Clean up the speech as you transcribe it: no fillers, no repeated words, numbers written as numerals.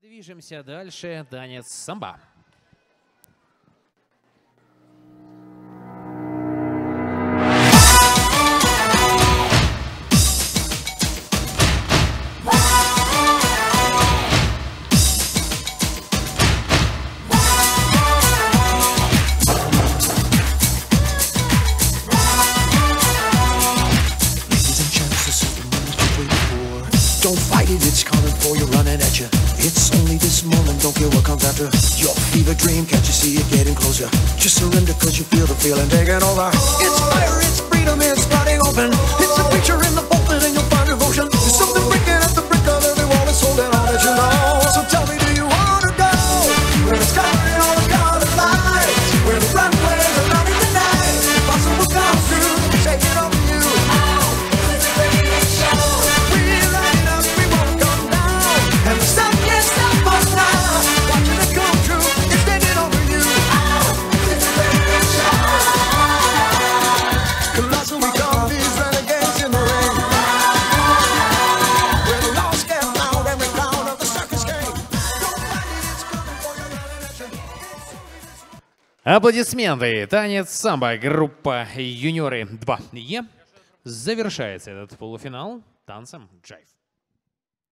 Движемся дальше. Танец самбо. Don't fight it, it's coming for you, running at you. It's only this moment, don't care what comes after. Your fever dream, can't you see it getting closer? Just surrender cause you feel the feeling taking over. It's fire, it's freedom, it's starting open. It's a picture in the pulpit and you'll find devotion. There's something breaking at the brick of every wall that's holding on that you know. So tell me, do you want to go? Where the sky and all the colors light, where the runways are running tonight. Impossible comes true, take it over you. And the sun can't stop us now. Watching it come true, it's taking over you. It's a great show. Colossal, we come these renegades in the ring. Where the laws get loud, every clown of the circus game. Don't fight it, it's coming for your running at you. Аплодисменты. Танец самбо. Группа «Юниоры 2Е». Завершается этот полуфинал танцем джайв.